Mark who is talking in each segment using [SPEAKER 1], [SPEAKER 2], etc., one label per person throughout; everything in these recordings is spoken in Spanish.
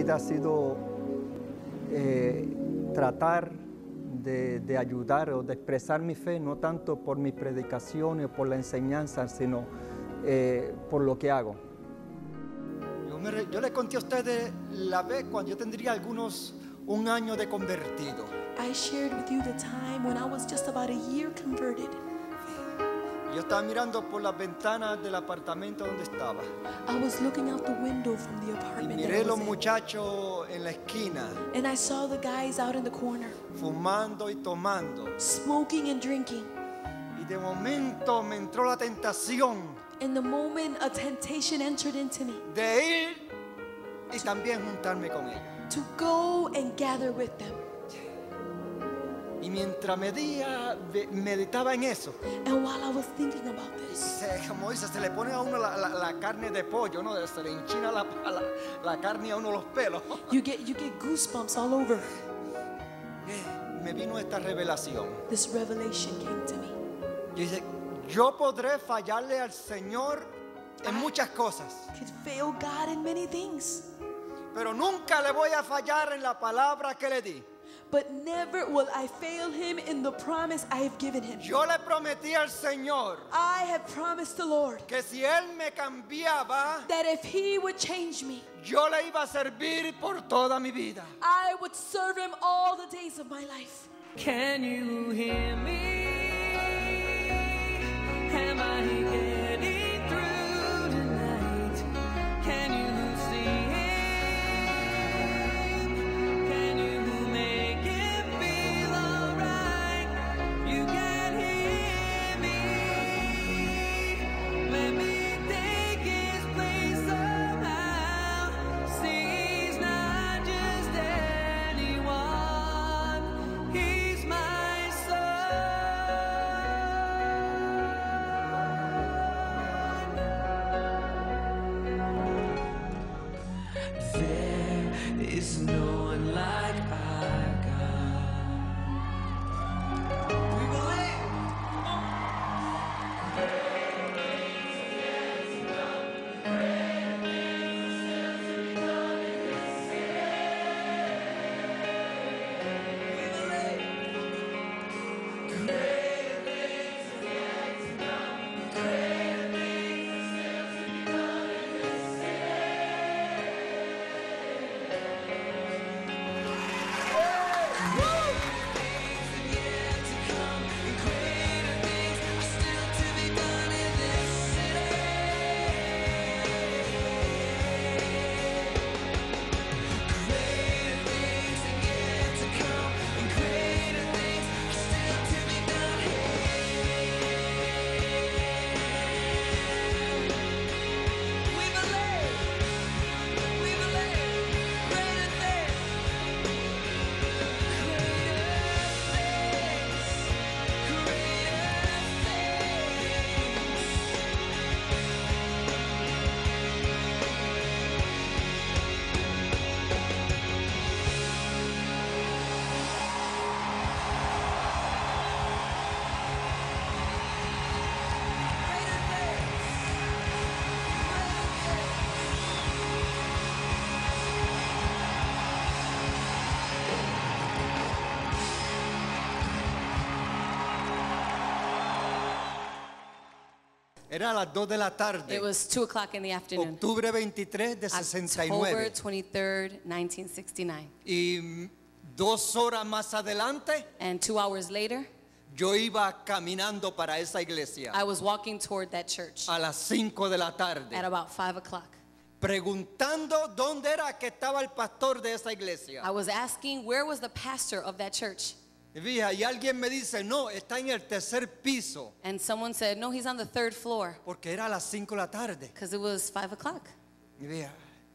[SPEAKER 1] vida ha sido tratar de ayudar o de expresar mi fe, no tanto por mis predicaciones o por la enseñanza, sino por lo que hago.
[SPEAKER 2] Yo le conté a ustedes la vez cuando yo tendría un año de convertido.
[SPEAKER 3] I shared with you the time when I was just about a year converted.
[SPEAKER 2] Yo estaba mirando por las ventanas del apartamento donde estaba.
[SPEAKER 3] I was looking out the window from the
[SPEAKER 2] Y
[SPEAKER 3] apartment that
[SPEAKER 2] miré
[SPEAKER 3] I
[SPEAKER 2] los
[SPEAKER 3] was in.
[SPEAKER 2] muchachos en la esquina,
[SPEAKER 3] And I saw the guys out in the corner,
[SPEAKER 2] fumando y tomando.
[SPEAKER 3] smoking and drinking.
[SPEAKER 2] Y de momento me entró la tentación
[SPEAKER 3] In the moment, a temptation entered into me
[SPEAKER 2] de ir y también juntarme con ellos.
[SPEAKER 3] to go and gather with them.
[SPEAKER 2] Y mientras meditaba en eso,
[SPEAKER 3] And while I was thinking about this,
[SPEAKER 2] como dice, se le pone a uno la carne de pollo, ¿no? Se le enchina la carne a uno los pelos.
[SPEAKER 3] you get goosebumps all over.
[SPEAKER 2] Me vino esta revelación.
[SPEAKER 3] This revelation came to me.
[SPEAKER 2] Yo dije, yo podré fallarle al Señor en muchas cosas,
[SPEAKER 3] Could fail God in many things,
[SPEAKER 2] pero nunca le voy a fallar en la palabra que le di.
[SPEAKER 3] but never will I fail him in the promise I have given him.
[SPEAKER 2] Yo le prometí al Señor
[SPEAKER 3] I have promised the Lord
[SPEAKER 2] que si Él me cambiaba,
[SPEAKER 3] that if he would change me,
[SPEAKER 2] yo le iba a servir por toda mi vida.
[SPEAKER 3] I would serve him all the days of my life.
[SPEAKER 4] Can you hear me? Am I getting through tonight? Can you see it? Can you make it feel alright? You can hear me. Let me take his place somehow. See, he's not just anyone. He's my son. There is no one like our God. We believe.
[SPEAKER 2] Era a las 2 de la tarde,
[SPEAKER 4] It was 2 o'clock in the afternoon.
[SPEAKER 2] octubre 23 de
[SPEAKER 4] October
[SPEAKER 2] 69.
[SPEAKER 4] 23rd, 1969.
[SPEAKER 2] Y 2 horas más adelante,
[SPEAKER 4] And 2 hours later,
[SPEAKER 2] yo iba caminando para esa iglesia
[SPEAKER 4] I was walking toward that church
[SPEAKER 2] a las 5 de la tarde,
[SPEAKER 4] at about 5 o'clock.
[SPEAKER 2] preguntando dónde era que estaba el pastor de esa iglesia.
[SPEAKER 4] I was asking where was the pastor of that church.
[SPEAKER 2] Y fija, y alguien me dice, no, está en el tercer piso,
[SPEAKER 4] And someone said, no, he's on the 3rd floor,
[SPEAKER 2] porque era a las 5 de la tarde.
[SPEAKER 4] because it was 5 o'clock.
[SPEAKER 2] Y fija,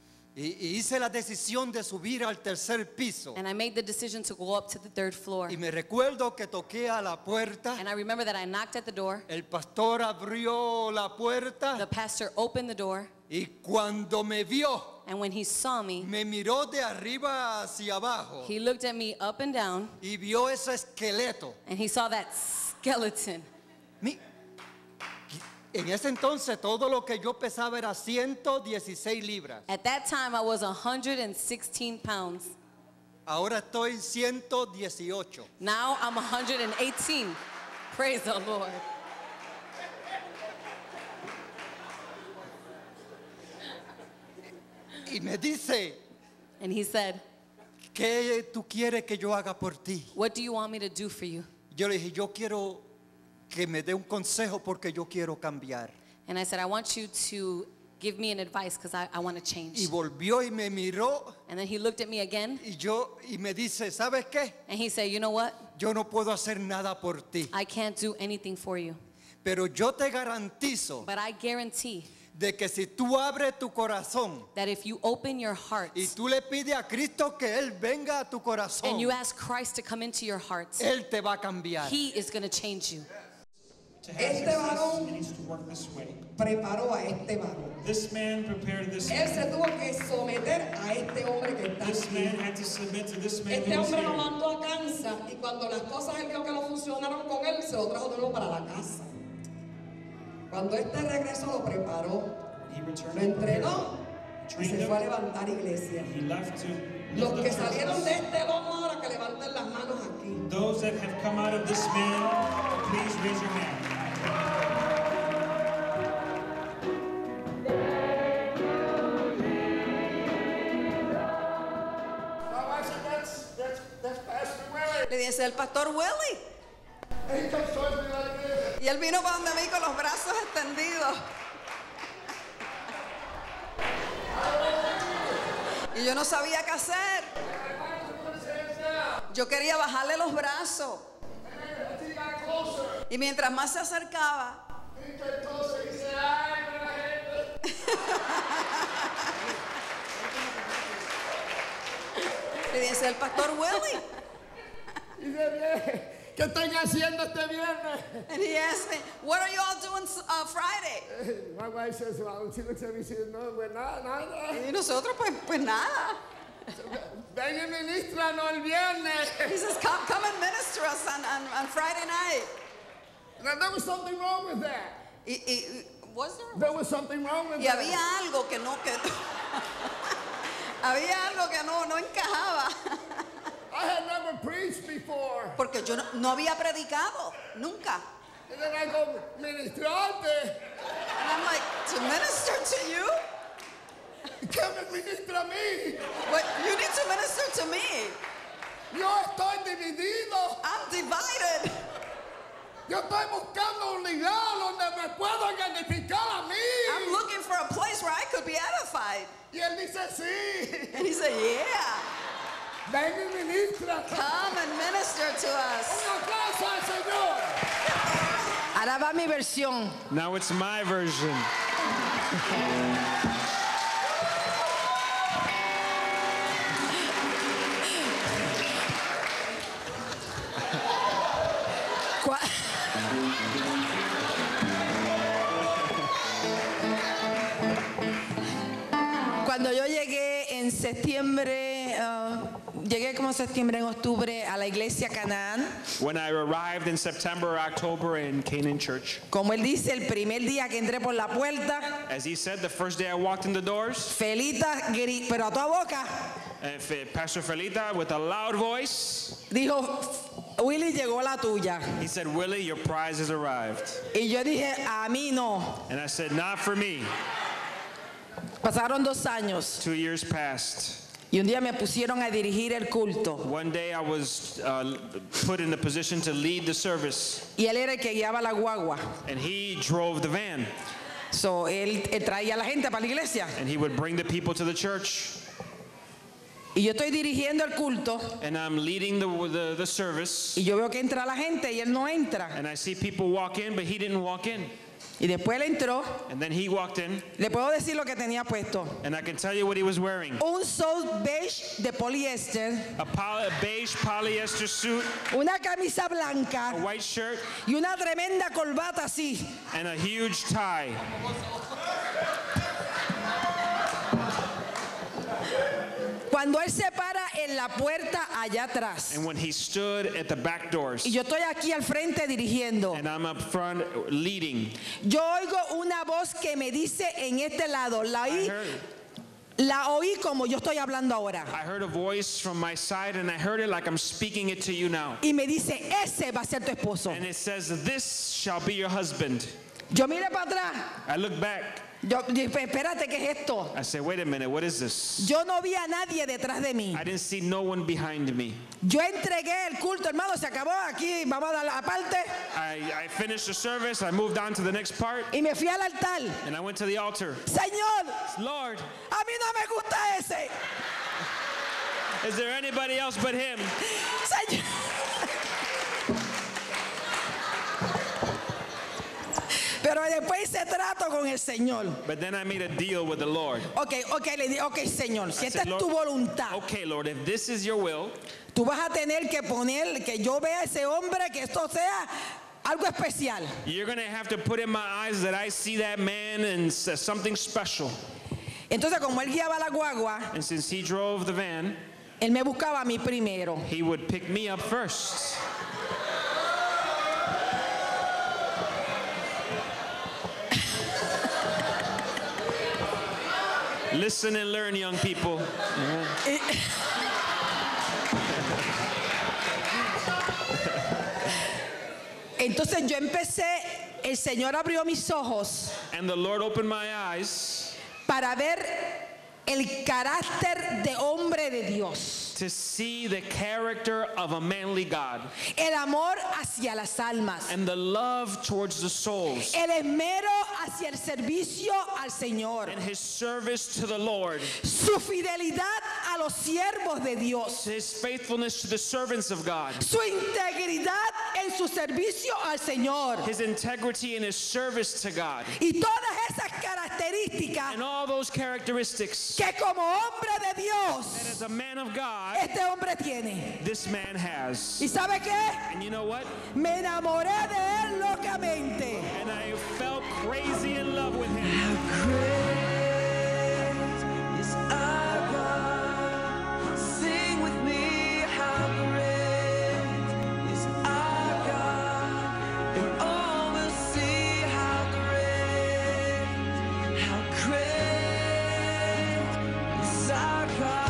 [SPEAKER 2] y hice la decisión de subir al tercer piso.
[SPEAKER 4] And I made the decision to go up to the 3rd floor.
[SPEAKER 2] Y me recuerdo que toqué a la puerta.
[SPEAKER 4] And I remember that I knocked at the door.
[SPEAKER 2] El pastor abrió la puerta.
[SPEAKER 4] The pastor opened the door.
[SPEAKER 2] Y cuando me vio,
[SPEAKER 4] And when he saw me,
[SPEAKER 2] me miró de arriba hacia abajo.
[SPEAKER 4] he looked at me up and down.
[SPEAKER 2] Y vio ese esqueleto.
[SPEAKER 4] And he saw that skeleton.
[SPEAKER 2] En ese entonces todo lo que yo pesaba era 116 libras.
[SPEAKER 5] At that time, I was 116 pounds.
[SPEAKER 2] Ahora estoy 118.
[SPEAKER 5] Now I'm 118. Praise the Lord.
[SPEAKER 2] Y me dice,
[SPEAKER 5] And he said,
[SPEAKER 2] ¿qué tú quieres que yo haga por ti?
[SPEAKER 5] what do you want me to do for you?
[SPEAKER 2] Yo le dije, yo quiero que me dé un consejo porque yo quiero cambiar.
[SPEAKER 5] And I said, I want you to give me an advice because I want to change.
[SPEAKER 2] Y volvió y me miró
[SPEAKER 5] And then he looked at me again
[SPEAKER 2] y me dice, ¿sabes qué?
[SPEAKER 5] and he said, you know what?
[SPEAKER 2] Yo no puedo hacer nada por ti,
[SPEAKER 5] I can't do anything for you.
[SPEAKER 2] pero yo te garantizo
[SPEAKER 5] But I guarantee
[SPEAKER 2] de que si tú abres tu corazón
[SPEAKER 5] that if you open your heart
[SPEAKER 2] y tú le pides a Cristo que Él venga a tu corazón,
[SPEAKER 5] and you ask Christ to come into your heart,
[SPEAKER 2] Él te va a cambiar.
[SPEAKER 5] he is going to change you.
[SPEAKER 6] To have
[SPEAKER 7] Este
[SPEAKER 6] success,
[SPEAKER 7] varón
[SPEAKER 6] it needs to work this way.
[SPEAKER 7] preparó a este varón.
[SPEAKER 6] This man prepared this
[SPEAKER 7] Él
[SPEAKER 6] man.
[SPEAKER 7] se tuvo que someter a este hombre que está
[SPEAKER 6] This man
[SPEAKER 7] aquí.
[SPEAKER 6] had to submit to this man
[SPEAKER 7] Este
[SPEAKER 6] who was
[SPEAKER 7] hombre lo
[SPEAKER 6] here.
[SPEAKER 7] mandó a Kansas y cuando las cosas él vio que no funcionaron con él, se lo trajo de nuevo para la casa. Cuando este regresó lo preparó,
[SPEAKER 6] He returned
[SPEAKER 7] lo
[SPEAKER 6] and
[SPEAKER 7] entrenó y
[SPEAKER 6] trained
[SPEAKER 7] se fue a
[SPEAKER 6] him.
[SPEAKER 7] levantar iglesia.
[SPEAKER 6] He left to
[SPEAKER 7] Los
[SPEAKER 6] lift
[SPEAKER 7] que
[SPEAKER 6] up
[SPEAKER 7] salieron de
[SPEAKER 6] churches.
[SPEAKER 7] este lomo ahora que levanten las manos aquí.
[SPEAKER 6] Those that have come out of this man, please raise your hand.
[SPEAKER 8] Le dice el pastor Willie. Y él vino para donde mí con los brazos extendidos. Y yo no sabía qué hacer. Yo quería bajarle los brazos. Y mientras más se acercaba, le dice el pastor Willie.
[SPEAKER 9] ¿Qué están haciendo este viernes?
[SPEAKER 8] And he asked me, what are you all doing Friday?
[SPEAKER 9] My wife says, well, she looks at me, she says, no, pues nada.
[SPEAKER 8] Y nosotros, pues nada.
[SPEAKER 9] Ven y ministranos el viernes.
[SPEAKER 8] He says, come and minister us on Friday night.
[SPEAKER 9] Now, there was something wrong with that.
[SPEAKER 8] Was there?
[SPEAKER 9] There was something wrong with
[SPEAKER 8] Y
[SPEAKER 9] that.
[SPEAKER 8] había algo que no había algo que no encajaba.
[SPEAKER 9] I had never preached before.
[SPEAKER 8] Porque yo no había predicado, nunca.
[SPEAKER 9] And then I go, ministrarte.
[SPEAKER 8] And I'm like, to minister to you?
[SPEAKER 9] ¿Qué me ministra a mí?
[SPEAKER 8] But you need to minister to me.
[SPEAKER 9] Yo estoy dividido.
[SPEAKER 8] I'm divided.
[SPEAKER 9] Yo estoy buscando un lugar donde me puedo identificar a mí.
[SPEAKER 8] I'm looking for a place where I could be edified.
[SPEAKER 9] Y él dice, sí.
[SPEAKER 8] And he said, yeah,
[SPEAKER 9] Ven y ministra.
[SPEAKER 8] come and minister to us.
[SPEAKER 9] Un aplauso al Señor.
[SPEAKER 7] Ahora va mi versión.
[SPEAKER 6] Now it's my version.
[SPEAKER 7] Cuando yo llegué en septiembre, llegué como septiembre, en octubre a la iglesia Canaán.
[SPEAKER 6] When I arrived in September, October in Canaan Church,
[SPEAKER 7] Como él dice, el primer día que entré por la puerta,
[SPEAKER 6] as he said, the first day I walked in the doors,
[SPEAKER 7] Felita, pero a toda boca,
[SPEAKER 6] Pastor Felita, with a loud voice,
[SPEAKER 7] dijo, Willy, llegó la tuya.
[SPEAKER 6] he said, Willie, your prize has arrived.
[SPEAKER 7] Y yo dije, a mí no.
[SPEAKER 6] And I said, not for me.
[SPEAKER 7] Pasaron 2 años
[SPEAKER 6] 2 years passed.
[SPEAKER 7] y un día me pusieron a dirigir el culto.
[SPEAKER 6] One day I was put in the position to lead the service,
[SPEAKER 7] Y él era el que guiaba la guagua.
[SPEAKER 6] and he drove the van,
[SPEAKER 7] So, él traía a la gente para la iglesia.
[SPEAKER 6] and he would bring the people to the church.
[SPEAKER 7] Y yo estoy dirigiendo el culto
[SPEAKER 6] And I'm leading the service,
[SPEAKER 7] y yo veo que entra la gente y él no entra.
[SPEAKER 6] and I see people walk in, but he didn't walk in.
[SPEAKER 7] Y después él entró.
[SPEAKER 6] And then he walked in,
[SPEAKER 7] Le puedo decir lo que tenía puesto.
[SPEAKER 6] and I can tell you what he was wearing.
[SPEAKER 7] Un suit beige de poliéster,
[SPEAKER 6] A beige polyester suit,
[SPEAKER 7] una camisa
[SPEAKER 6] a
[SPEAKER 7] blanca
[SPEAKER 6] white shirt,
[SPEAKER 7] y una tremenda corbata así.
[SPEAKER 6] and a huge tie.
[SPEAKER 7] Cuando él se para en la puerta allá atrás.
[SPEAKER 6] And when he stood at the back doors,
[SPEAKER 7] Y yo estoy aquí al frente dirigiendo.
[SPEAKER 6] and I'm up front leading,
[SPEAKER 7] Yo oigo una voz que me dice en este lado, la oí como yo estoy hablando ahora.
[SPEAKER 6] I heard a voice from my side, and I heard it like I'm speaking it to you now.
[SPEAKER 7] Y me dice, ese va a ser tu esposo.
[SPEAKER 6] And it says, this shall be your husband.
[SPEAKER 7] Yo miré para atrás.
[SPEAKER 6] I look back.
[SPEAKER 7] Yo dije, espérate, ¿qué es esto?
[SPEAKER 6] I say, wait a minute, what is this?
[SPEAKER 7] Yo no vi a nadie detrás de mí.
[SPEAKER 6] I didn't see no one behind me.
[SPEAKER 7] Yo entregué el culto, hermano, se acabó aquí, vamos a dar la parte.
[SPEAKER 6] I finished the service, I moved on to the next part,
[SPEAKER 7] Y me fui al altar.
[SPEAKER 6] and I went to the altar.
[SPEAKER 7] Señor,
[SPEAKER 6] Lord,
[SPEAKER 7] a mí no me gusta ese.
[SPEAKER 6] is there anybody else but him?
[SPEAKER 7] Señor. Pero después hice trato con el Señor.
[SPEAKER 6] But then I made a deal with the Lord.
[SPEAKER 7] Ok, le dije, ok, Señor, si
[SPEAKER 6] I
[SPEAKER 7] esta
[SPEAKER 6] said,
[SPEAKER 7] es tu
[SPEAKER 6] Lord,
[SPEAKER 7] voluntad,
[SPEAKER 6] okay, Lord, if this is your will,
[SPEAKER 7] tú vas a tener que poner que yo vea a ese hombre, que esto sea algo especial.
[SPEAKER 6] you're going to have to put in my eyes that I see that man and something special.
[SPEAKER 7] Entonces, como él guiaba la guagua,
[SPEAKER 6] And since he drove the van,
[SPEAKER 7] él me buscaba a mí primero.
[SPEAKER 6] he would pick me up first. Listen and learn, young people.
[SPEAKER 7] Y- Entonces yo empecé, el Señor abrió mis ojos
[SPEAKER 6] And the Lord opened my eyes
[SPEAKER 7] para ver el carácter de hombre de Dios,
[SPEAKER 6] to see the character of a manly God
[SPEAKER 7] el amor hacia las almas,
[SPEAKER 6] and the love towards the souls
[SPEAKER 7] el esmero hacia el servicio al Señor,
[SPEAKER 6] and his service to the Lord,
[SPEAKER 7] su fidelidad a los siervos de Dios,
[SPEAKER 6] his faithfulness to the servants of God,
[SPEAKER 7] su integridad en su servicio al Señor
[SPEAKER 6] his integrity in his service to God,
[SPEAKER 7] y todas esas características
[SPEAKER 6] and all those characteristics
[SPEAKER 7] que como hombre de
[SPEAKER 6] that
[SPEAKER 7] Dios
[SPEAKER 6] as a man of God,
[SPEAKER 7] este hombre tiene.
[SPEAKER 6] this man has.
[SPEAKER 7] ¿Y sabe qué?
[SPEAKER 6] And you know what?
[SPEAKER 7] Me enamoré de él locamente.
[SPEAKER 6] And I felt crazy in love with him.
[SPEAKER 4] Sing with me, how great is our God, and all will see how great is our God.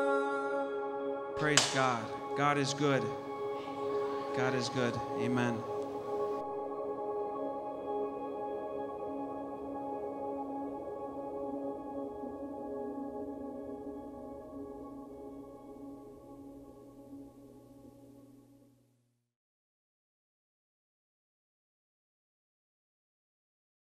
[SPEAKER 6] Praise God. God is good. God is good. Amen.